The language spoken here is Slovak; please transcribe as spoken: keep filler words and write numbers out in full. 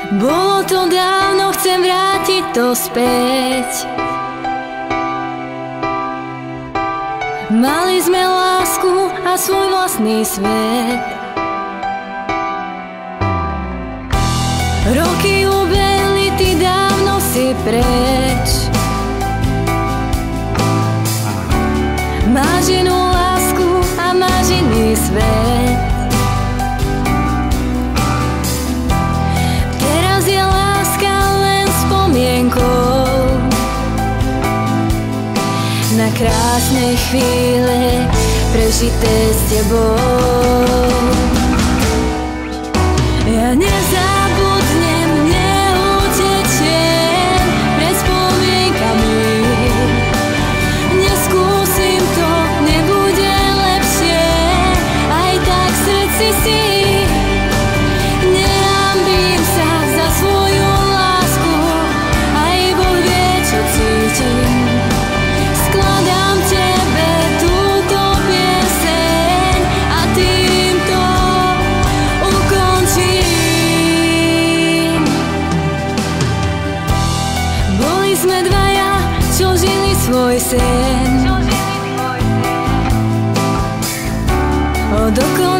Bolo to dávno, chcem vrátiť to späť. Mali sme lásku a svoj vlastný svet. Roky ubehli, ty dávno si preč. Máš inú lásku a máš iný svet. Teraz je láska len spomienkou na krásne chvíle prežité s tebou. Ja nezabudnem, neutečiem pred spomienkami. Neskúsim to, nebude lepšie, aj tak v srdci si. Nehanbím sa za svoju lásku, aj Boh vie, čo cítim. Skladám tebe túto pieseň a tým to ukončím. Boli sme dvaja, čo žili svoj sen. Od okon